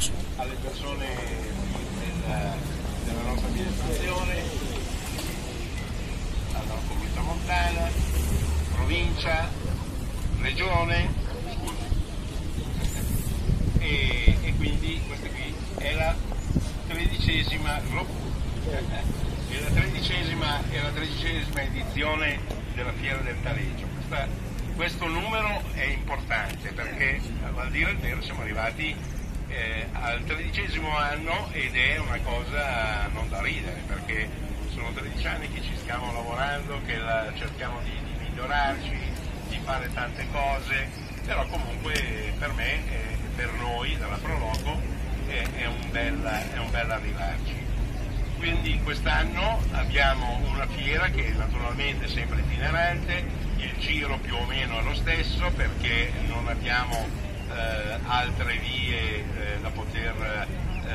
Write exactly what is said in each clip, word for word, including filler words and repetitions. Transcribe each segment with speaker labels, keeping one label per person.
Speaker 1: alle persone della, della nostra amministrazione, alla comunità montana, provincia, regione, e, e quindi questa qui è la tredicesima, è la tredicesima, è la tredicesima edizione della Fiera del Taleggio. Questa, questo numero è importante perché, a dire il vero, siamo arrivati eh, al tredicesimo anno ed è una cosa non da ridere, perché sono tredici anni che ci stiamo lavorando, che la, cerchiamo di, di migliorarci, di fare tante cose, però comunque per me, eh, per noi della Proloco, è, è, un bel, è un bel arrivarci. Quindi quest'anno abbiamo una fiera che naturalmente è sempre itinerante, il giro più o meno è lo stesso perché non abbiamo eh, altre vie eh, da poter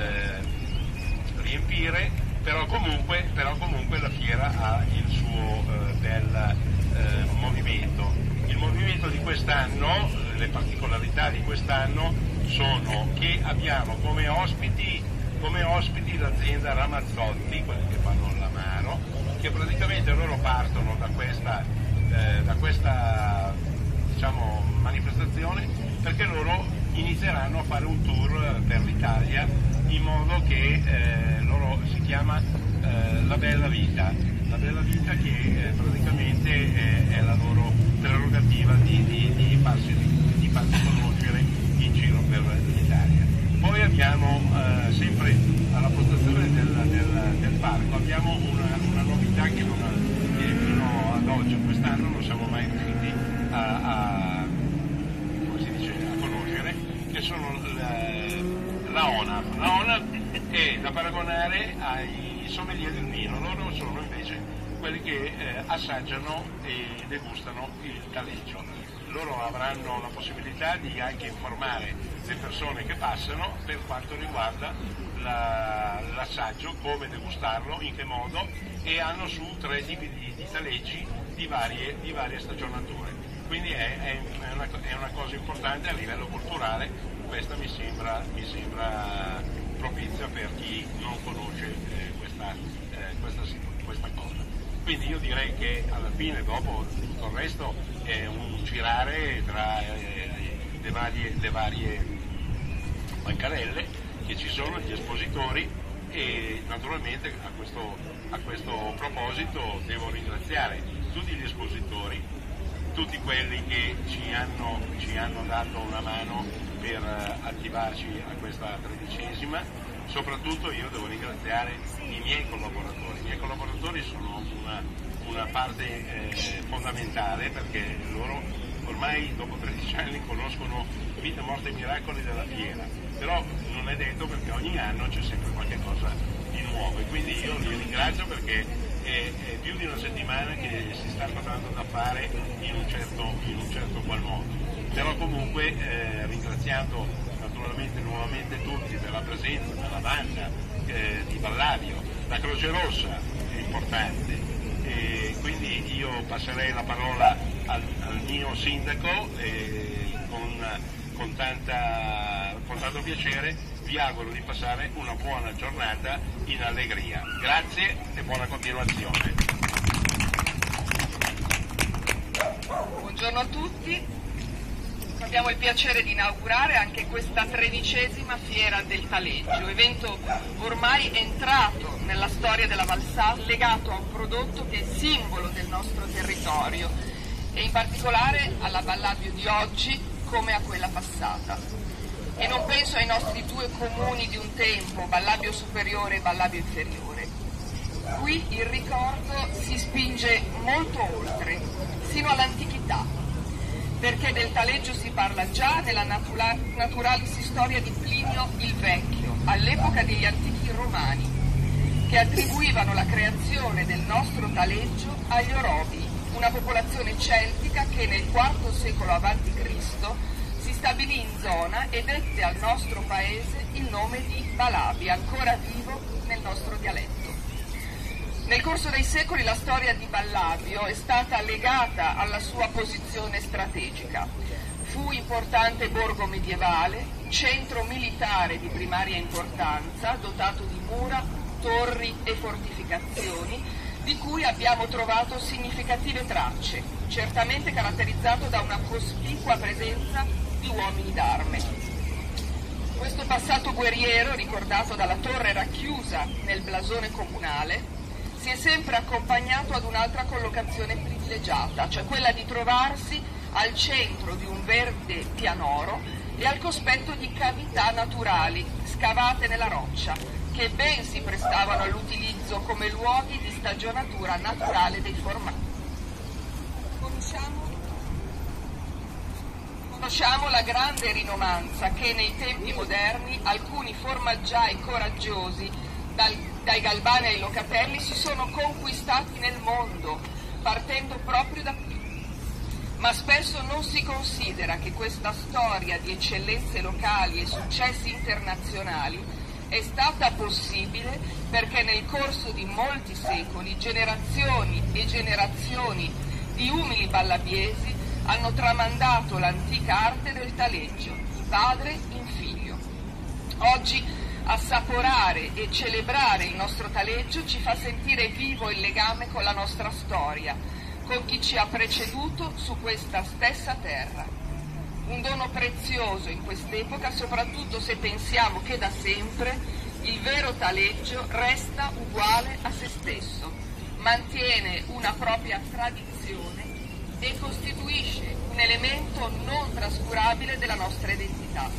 Speaker 1: eh, riempire, però comunque, però comunque la fiera ha il suo eh, bel eh, movimento. Il movimento di quest'anno, le particolarità di quest'anno sono che abbiamo come ospiti come ospiti l'azienda Ramazzotti, quelli che fanno l'amaro, che praticamente loro partono da questa, eh, da questa diciamo, manifestazione perché loro inizieranno a fare un tour per l'Italia in modo che eh, loro si chiama eh, La Bella Vita, La Bella Vita che eh, praticamente è, è la loro prerogativa di, di, di, farsi, di farsi conoscere in giro per l'Italia. Poi abbiamo eh, sempre alla postazione del, del, del parco abbiamo una, una novità che, non ha, che fino ad oggi, quest'anno, non siamo mai riusciti a, a, come si dice, a conoscere, che sono la, la O N A F. La O N A F è da paragonare ai sommelier del vino, loro sono invece quelli che eh, assaggiano e degustano il taleggio. Loro avranno la possibilità di anche informare le persone che passano per quanto riguarda la, l'assaggio, come degustarlo, in che modo, e hanno su tre tipi di, di taleggi di varie, di varie stagionature. Quindi è, è, una, è una cosa importante a livello culturale, questa mi sembra, mi sembra propizia per chi non conosce eh, questa, eh, questa, questa cosa. Quindi io direi che alla fine, dopo tutto il resto, è un girare tra eh, le varie, le varie bancarelle che ci sono, gli espositori, e naturalmente a questo, a questo proposito devo ringraziare tutti gli espositori, tutti quelli che ci hanno, ci hanno dato una mano per attivarci a questa tredicesima. Soprattutto io devo ringraziare i miei collaboratori. I miei collaboratori sono una, una parte eh, fondamentale perché loro ormai dopo tredici anni conoscono vita, morte e miracoli della fiera, però non è detto perché ogni anno c'è sempre qualche cosa di nuovo e quindi io li ringrazio perché è, è più di una settimana che si sta trovando da fare in un certo, in un certo qual modo. Però comunque eh, ringraziando naturalmente nuovamente tutti per la presenza della banda eh, di Ballabio, la Croce Rossa è importante, e quindi io passerei la parola al, al mio sindaco e con, con, tanta, con tanto piacere vi auguro di passare una buona giornata in allegria. Grazie e buona continuazione.
Speaker 2: Buongiorno a tutti. Abbiamo il piacere di inaugurare anche questa tredicesima Fiera del Taleggio, evento ormai entrato nella storia della Valsal, legato a un prodotto che è simbolo del nostro territorio e in particolare alla Ballabio di oggi come a quella passata. E non penso ai nostri due comuni di un tempo, Ballabio Superiore e Ballabio Inferiore. Qui il ricordo si spinge molto oltre, sino all'antichità, perché del taleggio si parla già nella natura- naturalis storia di Plinio il Vecchio, all'epoca degli antichi romani, che attribuivano la creazione del nostro taleggio agli Orobi, una popolazione celtica che nel quarto secolo avanti Cristo si stabilì in zona e dette al nostro paese il nome di Balabi, ancora vivo nel nostro dialetto. Nel corso dei secoli la storia di Ballabio è stata legata alla sua posizione strategica. Fu Fu importante borgo medievale, centro militare di primaria importanza, dotato di mura, torri e fortificazioni, di cui abbiamo trovato significative tracce, certamente caratterizzato da una cospicua presenza di uomini d'arme. Questo passato guerriero, ricordato dalla torre racchiusa nel blasone comunale, si è sempre accompagnato ad un'altra collocazione privilegiata, cioè quella di trovarsi al centro di un verde pianoro e al cospetto di cavità naturali scavate nella roccia, che ben si prestavano all'utilizzo come luoghi di stagionatura naturale dei formaggi. Conosciamo Conosciamo la grande rinomanza che nei tempi moderni alcuni formaggiai coraggiosi, dal, dai Galbani ai Locatelli, si sono conquistati nel mondo, partendo proprio da qui. Ma spesso non si considera che questa storia di eccellenze locali e successi internazionali è stata possibile perché nel corso di molti secoli generazioni e generazioni di umili ballabiesi hanno tramandato l'antica arte del taleggio, di padre in figlio. Oggi assaporare e celebrare il nostro taleggio ci fa sentire vivo il legame con la nostra storia, con chi ci ha preceduto su questa stessa terra. Un dono prezioso in quest'epoca, soprattutto se pensiamo che da sempre il vero taleggio resta uguale a se stesso, mantiene una propria tradizione e costituisce un elemento non trascurabile della nostra identità.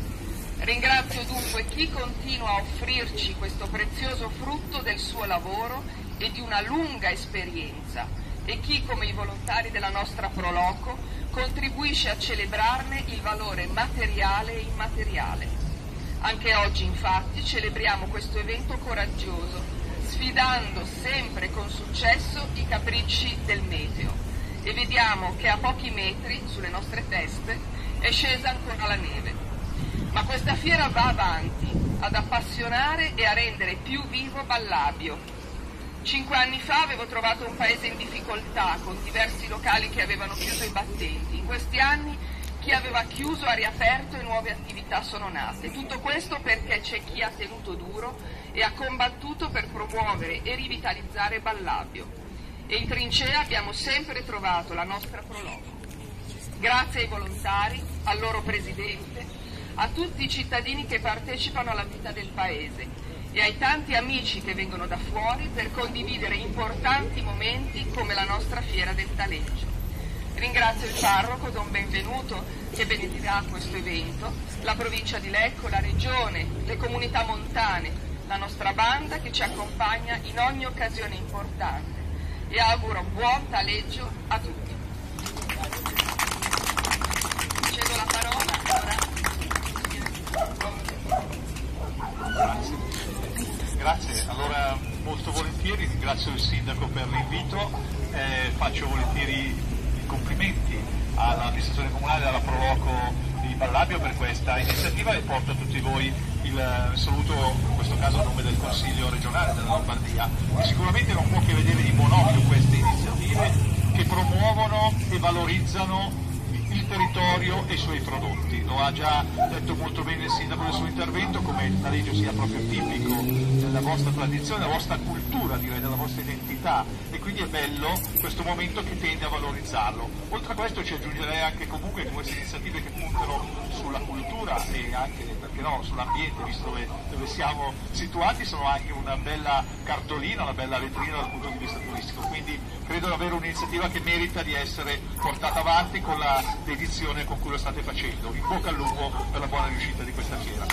Speaker 2: Ringrazio dunque chi continua a offrirci questo prezioso frutto del suo lavoro e di una lunga esperienza e chi, come i volontari della nostra Proloco, contribuisce a celebrarne il valore materiale e immateriale. Anche oggi, infatti, celebriamo questo evento coraggioso, sfidando sempre con successo i capricci del meteo. E vediamo che a pochi metri, sulle nostre teste, è scesa ancora la neve. Ma questa fiera va avanti, ad appassionare e a rendere più vivo Ballabio. Cinque anni fa avevo trovato un paese in difficoltà, con diversi locali che avevano chiuso i battenti. In questi anni chi aveva chiuso ha riaperto e nuove attività sono nate. Tutto questo perché c'è chi ha tenuto duro e ha combattuto per promuovere e rivitalizzare Ballabio. E in trincea abbiamo sempre trovato la nostra Proloco. Grazie ai volontari, al loro presidente, a tutti i cittadini che partecipano alla vita del paese e ai tanti amici che vengono da fuori per condividere importanti momenti come la nostra fiera del taleggio. Ringrazio il parroco Don Benvenuto che benedirà questo evento, la provincia di Lecco, la regione, le comunità montane, la nostra banda che ci accompagna in ogni occasione importante. E auguro buon taleggio a tutti. Cedo la parola ora.
Speaker 3: Grazie. Grazie, allora molto volentieri ringrazio il Sindaco per l'invito, eh, faccio volentieri i complimenti all'amministrazione comunale e alla Proloco di Ballabio per questa iniziativa e porto a tutti voi il saluto, in questo caso a nome del Consiglio regionale della Lombardia. Sicuramente non può che vedere di buon occhio queste iniziative che promuovono e valorizzano il territorio e i suoi prodotti. Lo ha già detto molto bene il Sindaco nel suo intervento, come il taleggio sia proprio tipico della vostra tradizione, della vostra cultura, direi, della vostra identità, e quindi è bello questo momento che tende a valorizzarlo. Oltre a questo ci aggiungerei anche comunque queste iniziative che puntano sulla cultura e anche, perché no, sull'ambiente, visto dove, dove siamo situati, sono anche una bella cartolina, una bella vetrina dal punto di vista turistico, quindi credo di avere un'iniziativa che merita di essere portata avanti con la dedizione con cui lo state facendo. In bocca al lupo per la buona riuscita di questa fiera.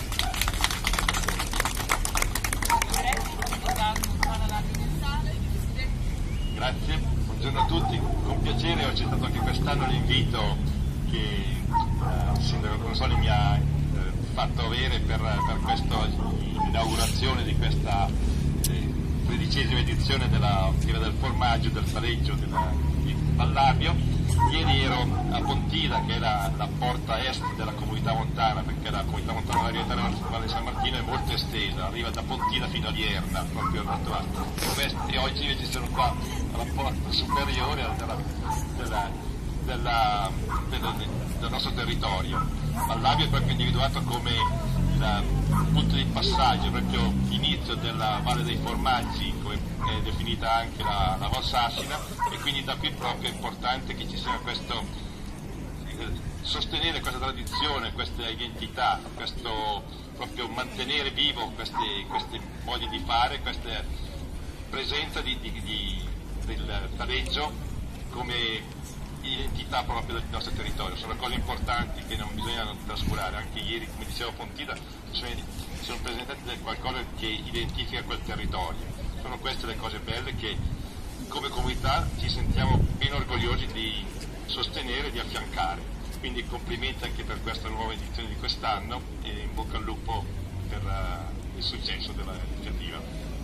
Speaker 4: Grazie, buongiorno a tutti, con piacere ho accettato anche quest'anno l'invito che eh, il Sindaco Consoli mi ha eh, fatto avere per, per questa inaugurazione di questa eh, tredicesima edizione della Fiera del Formaggio del Taleggio della, di Ballabio. Ieri ero a Pontida, che è la, la porta est della comunità montana, perché la comunità montana della Rieta Valle San Martino è molto estesa, arriva da Pontida fino a Lierna, proprio a ovest, e oggi invece sono qua alla porta superiore della, della, della, della, del nostro territorio. Vallabio è proprio individuato come il punto di passaggio, proprio l'inizio della Valle dei Formaggi, come è definita anche la, la Valsassina, e quindi da qui proprio è importante che ci sia questo, sostenere questa tradizione, questa identità, questo proprio mantenere vivo questi, questi modi di fare, questa presenza di, di, di, del taleggio come identità proprio del nostro territorio. Sono cose importanti che non bisogna trascurare. Anche ieri, come diceva Pontida, sono, sono presentati qualcosa che identifica quel territorio. Sono queste le cose belle che come comunità ci sentiamo ben orgogliosi di sostenere e di affiancare. Quindi complimenti anche per questa nuova edizione di quest'anno e in bocca al lupo per uh, il successo dell'iniziativa.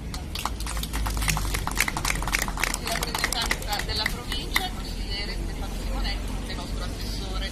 Speaker 2: La rappresentanza della provincia, il consigliere Stefano Simonetti, nonché il nostro assessore.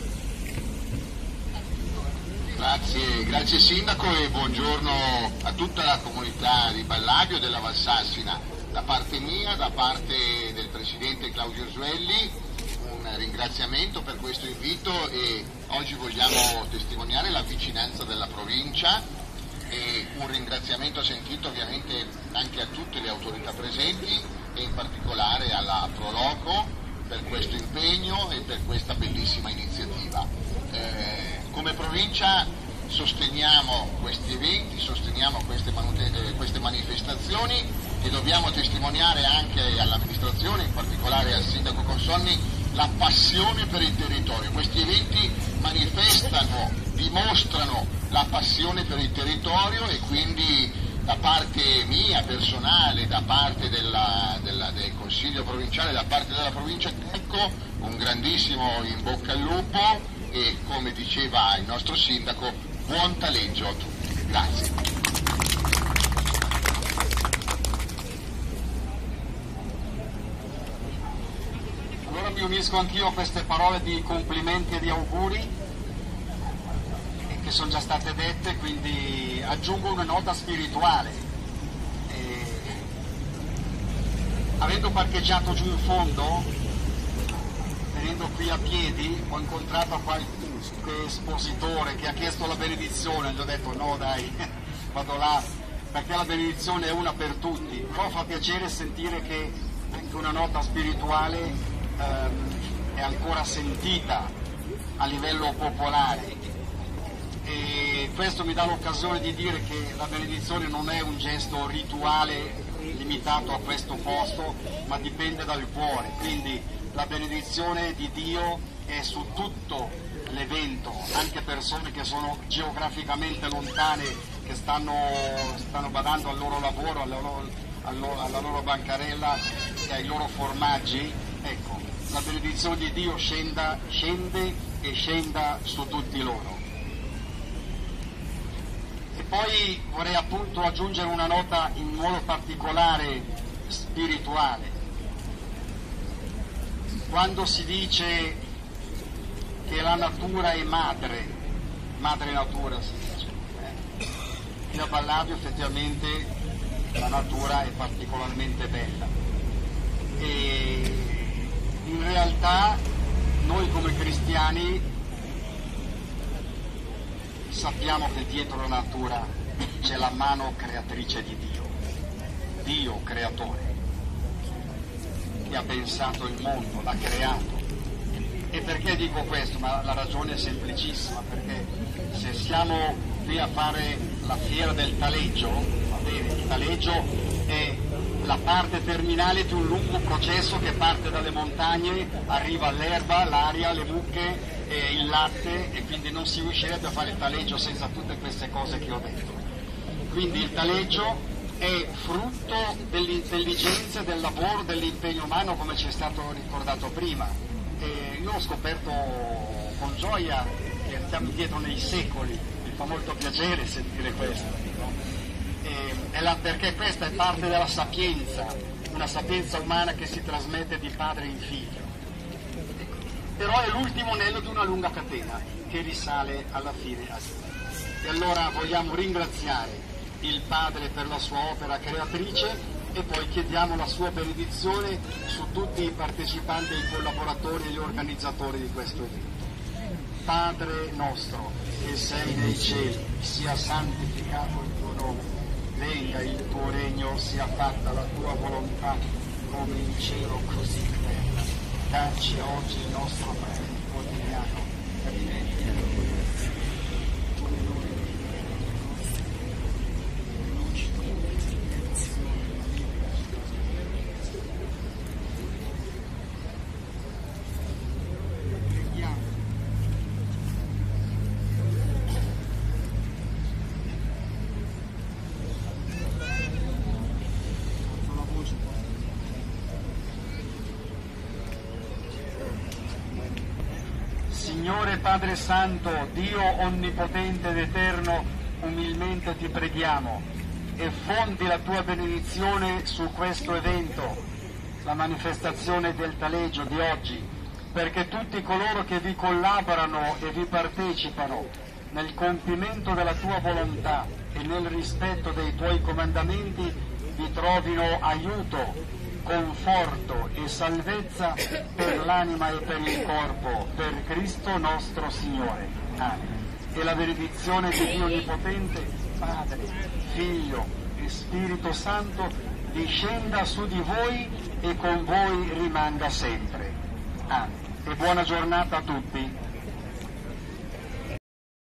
Speaker 5: Grazie, grazie Sindaco e buongiorno a tutta la comunità di Vallabio e della Valsassina. Da parte mia, da parte del Presidente Claudio Usuelli, un ringraziamento per questo invito e oggi vogliamo testimoniare la vicinanza della provincia e un ringraziamento sentito ovviamente anche a tutte le autorità presenti e in particolare alla Proloco per questo impegno e per questa bellissima iniziativa. Eh, come provincia sosteniamo questi eventi, sosteniamo queste, eh, queste manifestazioni e dobbiamo testimoniare anche all'amministrazione, in particolare al Sindaco Consonni, la passione per il territorio. Questi eventi manifestano, dimostrano la passione per il territorio e quindi da parte mia personale, da parte della, della, del Consiglio provinciale, da parte della provincia, ecco, un grandissimo in bocca al lupo e come diceva il nostro Sindaco, buon taleggio a tutti. Grazie.
Speaker 6: Allora mi unisco anch'io a queste parole di complimenti e di auguri che sono già state dette, quindi aggiungo una nota spirituale. E, avendo parcheggiato giù in fondo, venendo qui a piedi, ho incontrato qualche espositore che ha chiesto la benedizione, gli ho detto no dai, vado là, perché la benedizione è una per tutti, però fa piacere sentire che anche una nota spirituale ehm, è ancora sentita a livello popolare. E questo mi dà l'occasione di dire che la benedizione non è un gesto rituale limitato a questo posto, ma dipende dal cuore, quindi la benedizione di Dio è su tutto l'evento, anche persone che sono geograficamente lontane, che stanno, stanno badando al loro lavoro, alla loro, alla loro bancarella e ai loro formaggi. Ecco, la benedizione di Dio scenda, scende e scenda su tutti loro. E poi vorrei appunto aggiungere una nota in modo particolare spirituale. Quando si dice che la natura è madre, madre natura si dice, eh? Qui a Vallabio effettivamente la natura è particolarmente bella e in realtà noi come cristiani sappiamo che dietro la natura c'è la mano creatrice di Dio, Dio creatore, che ha pensato il mondo, l'ha creato. E perché dico questo? Ma la ragione è semplicissima, perché se siamo qui a fare la fiera del taleggio, va bene, il taleggio è la parte terminale di un lungo processo che parte dalle montagne, arriva all'erba, l'aria, le mucche, e il latte, e quindi non si riuscirebbe a fare il taleggio senza tutte queste cose che ho detto. Quindi il taleggio è frutto dell'intelligenza, del lavoro, dell'impegno umano, come ci è stato ricordato prima. E io ho scoperto con gioia che stiamo indietro nei secoli, mi fa molto piacere sentire questo, no? E, è la, perché questa è parte della sapienza, una sapienza umana che si trasmette di padre in figlio. Però è l'ultimo anello di una lunga catena che risale alla fine a Dio. E allora vogliamo ringraziare il Padre per la sua opera creatrice e poi chiediamo la sua benedizione su tutti i partecipanti, i collaboratori e gli organizzatori di questo evento. Padre nostro, che sei nei cieli, sia santificato il tuo nome, venga il tuo regno, sia fatta la tua volontà, come in cielo così in terra. Dacci oggi il nostro pane quotidiano, rimetti a noi come noi non ci preghiamo. Signore Padre Santo, Dio onnipotente ed eterno, umilmente ti preghiamo e fondi la tua benedizione su questo evento, la manifestazione del taleggio di oggi, perché tutti coloro che vi collaborano e vi partecipano nel compimento della tua volontà e nel rispetto dei tuoi comandamenti vi trovino aiuto, conforto e salvezza per l'anima e per il corpo, per Cristo nostro Signore. Amen. E la benedizione di Dio Onnipotente, Padre, Figlio e Spirito Santo, discenda su di voi e con voi rimanga sempre. Amen. E buona giornata a tutti.